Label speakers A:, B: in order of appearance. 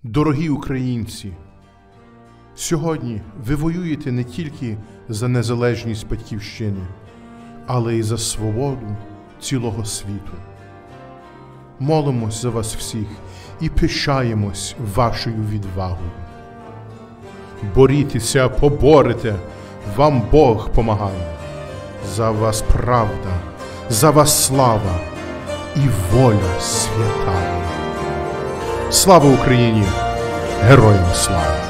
A: Дорогі українці, сьогодні ви воюєте не тільки за незалежність Батьківщини, але й за свободу цілого світу. Молимось за вас всіх і пишаємось вашою відвагою. Борітеся, поборете, вам Бог помагає. За вас правда, за вас слава і воля свята. Слава Україні! Героям слава!